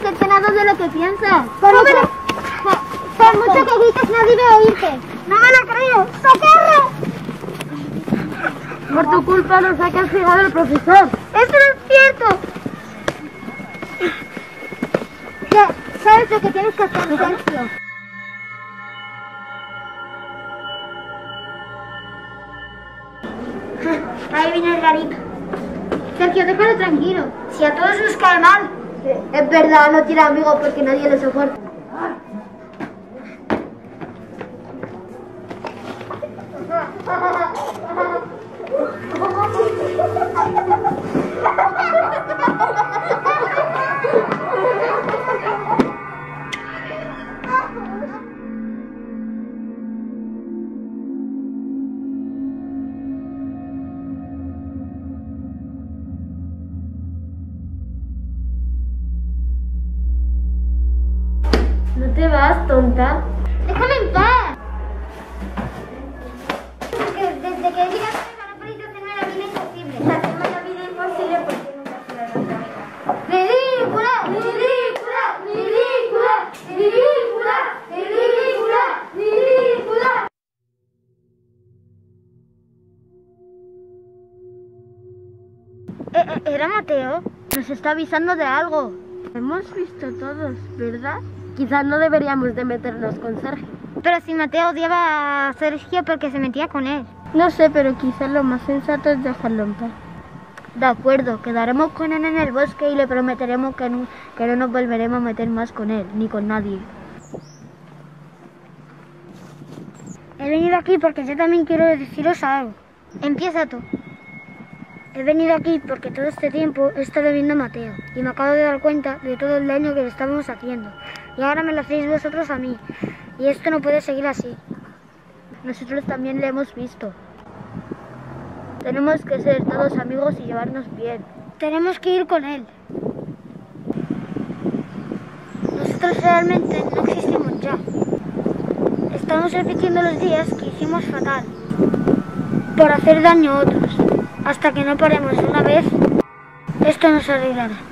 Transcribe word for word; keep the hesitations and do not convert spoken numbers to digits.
decepcionado de lo que piensas. Por, no mucho, por, por mucho que grites, nadie va a oírte. ¡No me lo creo! ¡Socorro! Por tu culpa nos ha castigado el profesor. ¡Eso no es cierto! Ya, sabes lo que tienes que hacer, Sergio. Ahí viene el garito. Sergio, déjalo tranquilo. Si a todos nos cae mal. Es verdad, no tiene amigos porque nadie lo soporta. ¿No te vas, tonta? ¡Déjame en paz! Porque desde que llegaste a la policía hacerme la vida imposible. Hacerme la vida imposible porque nunca se la nota. ¡Ridícula! ¡Ridícula! ¡Ridícula! ¡Ridícula! ¡Ridícula! ¡Ridícula! Eh, eh, ¿Era Mateo? Nos está avisando de algo. Hemos visto todos, ¿verdad? Quizás no deberíamos de meternos con Sergio. Pero si Mateo odiaba a Sergio porque se metía con él. No sé, pero quizás lo más sensato es dejarlo en paz. De acuerdo, quedaremos con él en el bosque y le prometeremos que no, que no nos volveremos a meter más con él, ni con nadie. He venido aquí porque yo también quiero deciros algo. Empieza tú. He venido aquí porque todo este tiempo he estado viendo a Mateo y me acabo de dar cuenta de todo el daño que le estábamos haciendo. Y ahora me lo hacéis vosotros a mí. Y esto no puede seguir así. Nosotros también le hemos visto. Tenemos que ser todos amigos y llevarnos bien. Tenemos que ir con él. Nosotros realmente no existimos ya. Estamos repitiendo los días que hicimos fatal. Por hacer daño a otros. Hasta que no paremos una vez, esto no se arreglará.